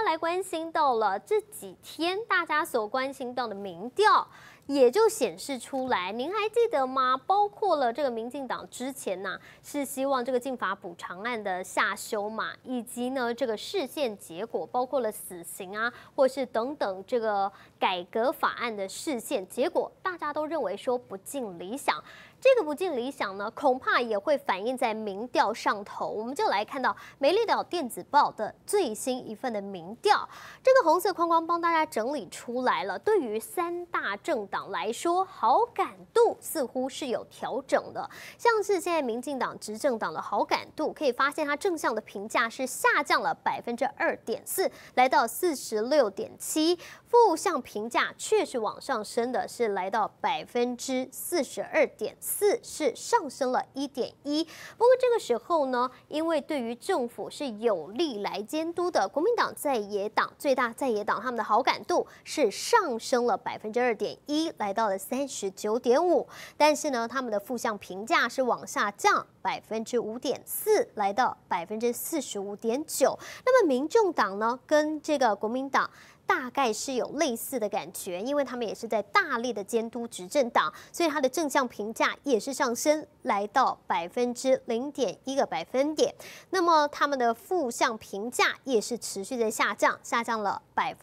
来关心到了这几天大家所关心到的民调。 也就显示出来，您还记得吗？包括了这个民进党之前呢、是希望这个禁法补偿案的下修嘛，以及呢这个释宪结果，包括了死刑啊，或是等等这个改革法案的释宪结果，大家都认为说不尽理想。 这个不尽理想呢，恐怕也会反映在民调上头。我们就来看到美丽岛电子报的最新一份的民调，这个红色框框帮大家整理出来了。对于三大政党来说，好感度似乎是有调整的。像是现在民进党执政党的好感度，可以发现它正向的评价是下降了2.4%，来到46.7%。 负向评价却是往上升的，是来到42.4%，是上升了1.1%。不过这个时候呢，因为对于政府是有力来监督的，国民党在野党最大在野党他们的好感度是上升了2.1%，来到了39.5%。但是呢，他们的负向评价是往下降5.4%，来到45.9%。那么民众党呢，跟这个国民党 大概是有类似的感觉，因为他们也是在大力的监督执政党，所以它的正向评价也是上升，来到0.1个百分点。那么他们的负向评价也是持续的下降，下降了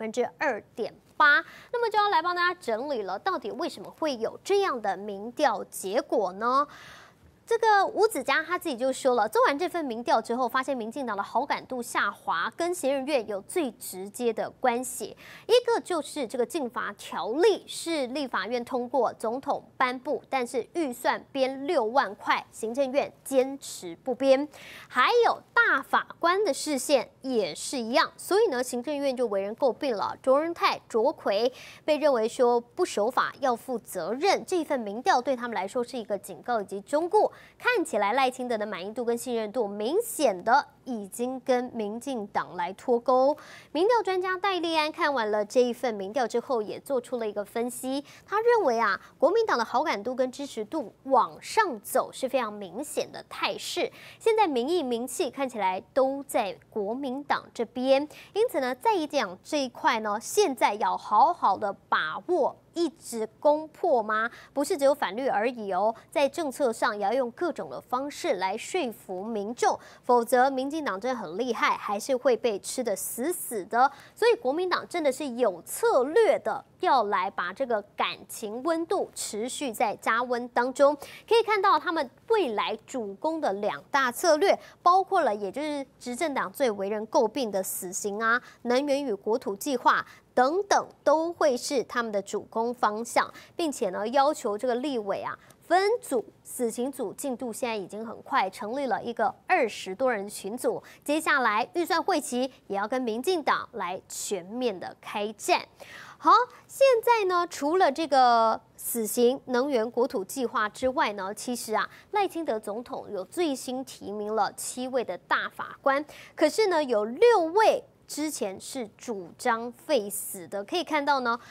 2.8%。那么就要来帮大家整理了，到底为什么会有这样的民调结果呢？ 这个吴子嘉他自己就说了，做完这份民调之后，发现民进党的好感度下滑跟行政院有最直接的关系。一个就是这个禁法条例是立法院通过，总统颁布，但是预算编6万块，行政院坚持不编。还有大法官的释宪也是一样，所以呢，行政院就为人诟病了。卓荣泰、卓奎被认为说不守法要负责任，这份民调对他们来说是一个警告以及忠告。 看起来赖清德的满意度跟信任度明显的已经跟民进党来脱钩。民调专家戴立安看完了这一份民调之后，也做出了一个分析。他认为啊，国民党的好感度跟支持度往上走是非常明显的态势。现在民意民气看起来都在国民党这边，因此呢，在讲这一块呢，现在要好好的把握。 一直攻破吗？不是只有法律而已哦，在政策上也要用各种的方式来说服民众，否则民进党真的很厉害，还是会被吃得死死的。所以国民党真的是有策略的，要来把这个感情温度持续在加温当中。可以看到他们未来主攻的2大策略，包括了也就是执政党最为人诟病的死刑啊、能源与国土计划。 等等都会是他们的主攻方向，并且呢，要求这个立委啊分组，死刑组进度现在已经很快，成立了一个20多人群组。接下来预算会期也要跟民进党来全面的开战。好，现在呢，除了这个死刑、能源、国土计划之外呢，其实啊，赖清德总统有最新提名了7位的大法官，可是呢，有6位。 之前是主张废死的，可以看到呢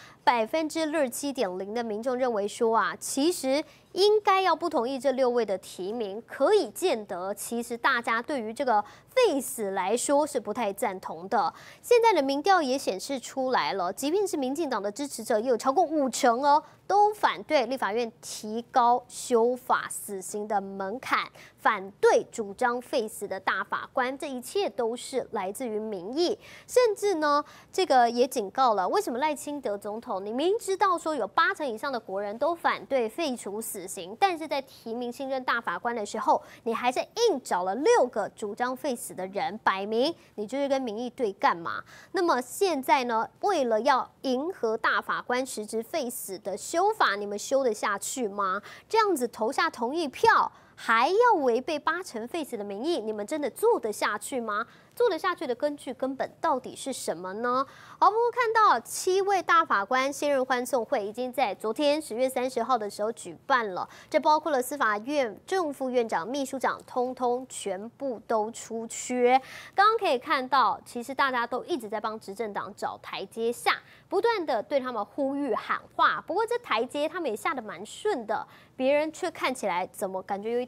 ，67.0%的民众认为说啊，其实应该要不同意这6位的提名，可以见得其实大家对于这个废死来说是不太赞同的。现在的民调也显示出来了，即便是民进党的支持者，也有超过50%哦，都反对立法院提高修法死刑的门槛，反对主张废死的大法官，这一切都是来自于民意。 甚至呢，这个也警告了，为什么赖清德总统，你明知道说有80%以上的国人都反对废除死刑，但是在提名新任大法官的时候，你还是硬找了6个主张废死的人，摆明你就是跟民意对干嘛？那么现在呢，为了要迎合大法官实质废死的修法，你们修得下去吗？这样子投下同意票，还要违背80%废死的民意，你们真的做得下去吗？ 做得下去的根本到底是什么呢？好，不过看到7位大法官现任欢送会已经在昨天10月30号的时候举办了，这包括了司法院正副院长、秘书长，通通全部都出缺。刚刚可以看到，其实大家都一直在帮执政党找台阶下，不断的对他们呼吁喊话。不过这台阶他们也下得蛮顺的，别人却看起来怎么感觉有一点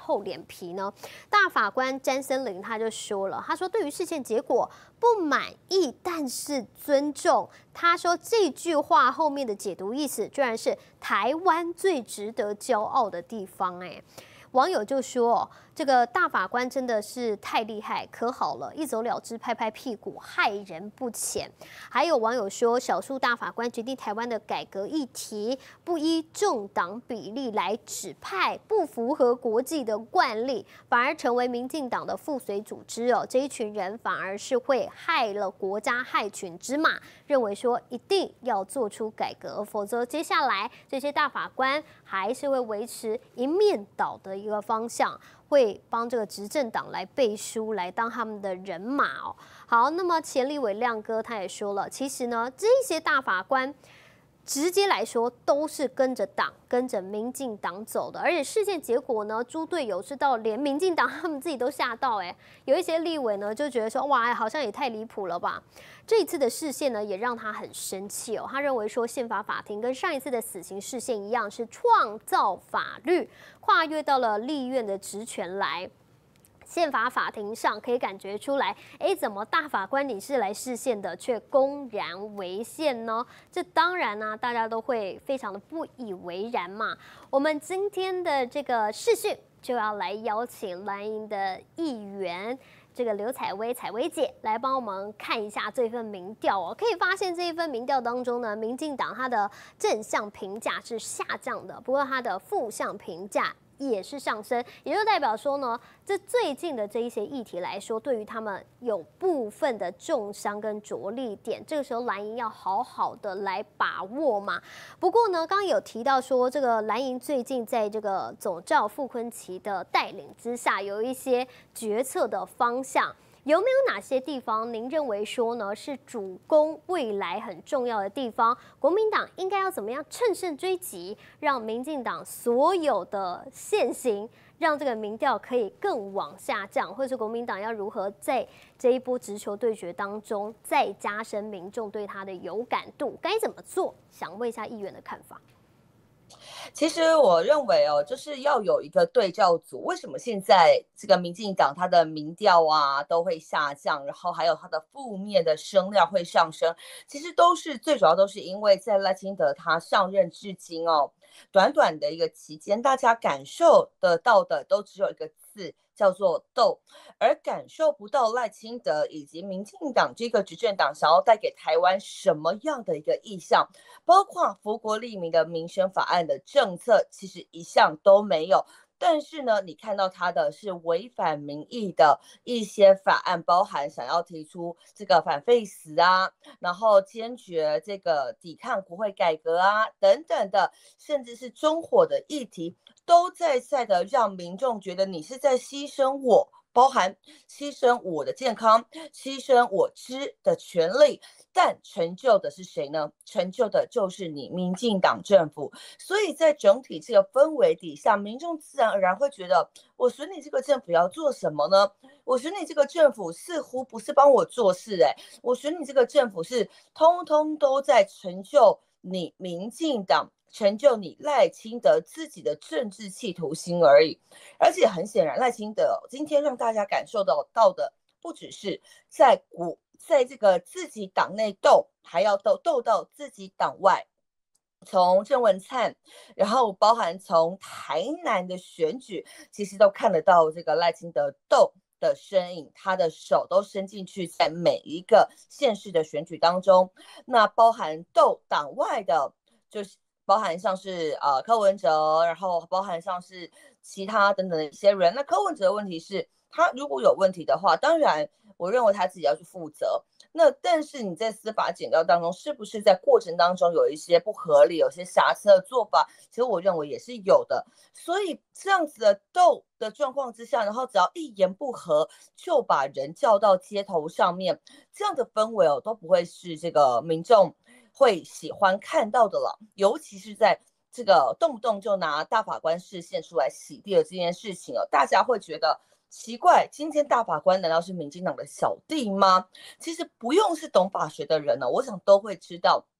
厚脸皮呢？大法官詹森林他就说了，他说对于事件结果不满意，但是尊重。他说这句话后面的解读意思，居然是台湾最值得骄傲的地方。网友就说，这个大法官真的是太厉害，可好了，一走了之，拍拍屁股，害人不浅。还有网友说，少数大法官决定台湾的改革议题不依政党比例来指派，不符合国际的惯例，反而成为民进党的附随组织哦。这一群人反而是会害了国家，害群之马。认为说一定要做出改革，否则接下来这些大法官还是会维持一面倒的一个方向，会帮这个执政党来背书，来当他们的人马哦。好，那么前立委亮哥他也说了，其实呢，这些大法官直接来说都是跟着党、跟着民进党走的，而且事件结果呢，猪队友是到连民进党他们自己都吓到，有一些立委呢就觉得说，哇，好像也太离谱了吧。这一次的释宪呢，也让他很生气哦。他认为说，宪法法庭跟上一次的死刑释宪一样，是创造法律，跨越到了立院的职权来。宪法法庭上可以感觉出来，怎么大法官你是来释宪的，却公然违宪呢？这当然呢，大家都会非常的不以为然嘛。我们今天的这个视讯就要来邀请蓝营的议员。这个刘采薇，采薇姐来帮我们看一下这份民调哦。可以发现这一份民调当中呢，民进党它的正向评价是下降的，不过它的负向评价也是上升，也就代表说呢，这最近的这一些议题来说，对于他们有部分的重伤跟着力点，这个时候蓝营要好好的来把握嘛。不过呢，刚刚有提到说，这个蓝营最近在这个总召傅崐萁的带领之下，有一些决策的方向。有没有哪些地方您认为说呢是主攻未来很重要的地方？国民党应该要怎么样乘胜追击，让民进党所有的现行，让这个民调可以更往下降，或是国民党要如何在这一波直球对决当中再加深民众对他的有感度？该怎么做？想问一下议员的看法。 其实我认为就是要有一个对照组。为什么现在这个民进党它的民调啊都会下降，然后还有它的负面的声量会上升？其实最主要都是因为在赖清德他上任至今短短的一个期间，大家感受得到的都只有一个字，叫做斗，而感受不到赖清德以及民进党这个执政党想要带给台湾什么样的一个意向，包括福国利民的民生法案的政策，其实一项都没有。但是呢，你看到他的是违反民意的一些法案，包含想要提出这个反废死啊，然后坚决这个抵抗国会改革啊等等的，甚至是中火的议题，都在的让民众觉得你是在牺牲我，包含牺牲我的健康，牺牲我知的权利。但成就的是谁呢？成就的就是你民进党政府。所以在整体这个氛围底下，民众自然而然会觉得，我选你这个政府要做什么呢？我选你这个政府似乎不是帮我做事，我选你这个政府是通通都在成就你民进党，成就你赖清德自己的政治企图心而已。而且很显然，赖清德今天让大家感受到的不只是在这个自己党内斗，还要斗到自己党外。从郑文灿，然后包含从台南的选举，其实都看得到这个赖清德斗的身影，他的手都伸进去，在每一个县市的选举当中。那包含斗党外的，就是包含像是柯文哲，然后包含像是其他等等的一些人。那柯文哲的问题是，他如果有问题的话，当然我认为他自己要去负责。那但是你在司法检调当中，是不是在过程当中有一些不合理、有些瑕疵的做法？其实我认为也是有的。所以这样子的斗的状况之下，然后只要一言不合就把人叫到街头上面，这样的氛围都不会是这个民众会喜欢看到的了。尤其是在这个动不动就拿大法官释宪出来洗地的这件事情大家会觉得奇怪，今天大法官难道是民进党的小弟吗？其实不用是懂法学的人我想都会知道，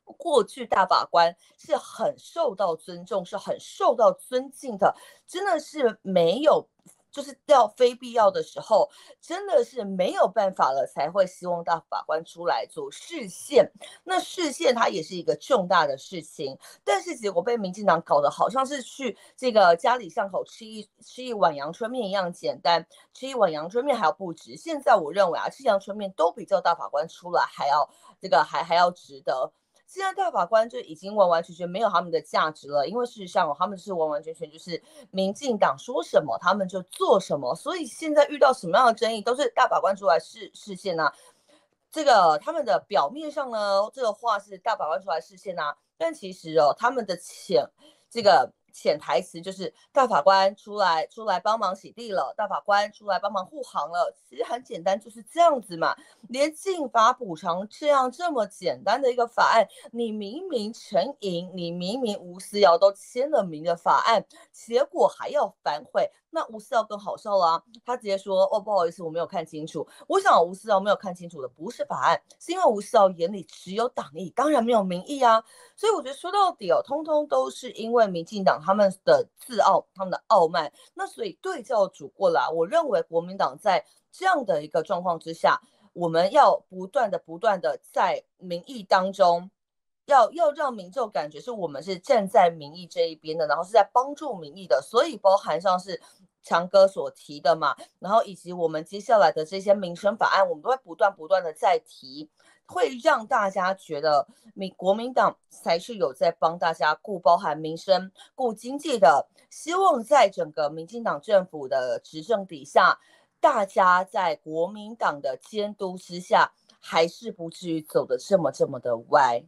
过去大法官是很受到尊重，是很受到尊敬的，真的是没有。就是到非必要的时候，真的是没有办法了，才会希望大法官出来做释宪。那释宪它也是一个重大的事情，但是结果被民进党搞得好像是去这个家里巷口吃一碗阳春面一样简单，吃一碗阳春面还要不值。现在我认为啊，吃阳春面都比叫大法官出来还要还要值得。现在大法官就已经完完全全没有他们的价值了，因为事实上他们是完完全全就是民进党说什么他们就做什么，所以现在遇到什么样的争议都是大法官出来释宪啊。这个他们的表面上呢，这个话是大法官出来释宪啊，但其实他们的潜台词就是大法官出来帮忙洗地了，大法官出来帮忙护航了，其实很简单，就是这样子嘛。连禁法补偿这么简单的一个法案，你明明陈莹，你明明吴思瑶都签了名的法案，结果还要反悔。那吴思瑶更好笑啦，他直接说不好意思，我没有看清楚。我想吴思瑶没有看清楚的不是法案，是因为吴思瑶眼里只有党意，当然没有民意啊。所以我觉得说到底通通都是因为民进党他们的自傲，他们的傲慢。那所以对照组过来，我认为国民党在这样的一个状况之下，我们要不断的在民意当中。要让民众感觉是我们是站在民意这一边的，然后是在帮助民意的，所以包含上是强哥所提的嘛，然后以及我们接下来的这些民生法案，我们都会不断的在提，会让大家觉得国民党才是有在帮大家顾包含民生、顾经济的，希望在整个民进党政府的执政底下，大家在国民党的监督之下，还是不至于走得这么的歪。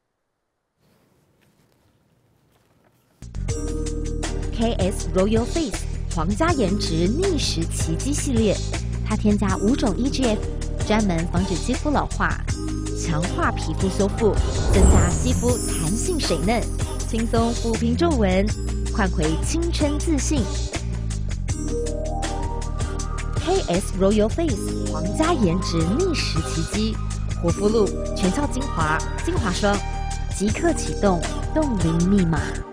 KS Royal Face 皇家颜值逆时奇迹系列，它添加5种 EGF， 专门防止肌肤老化，强化皮肤修复，增加肌肤弹性水嫩，轻松抚平皱纹，换回青春自信。KS Royal Face 皇家颜值逆时奇迹，活肤露、全效精华、精华霜，即刻启动冻龄密码。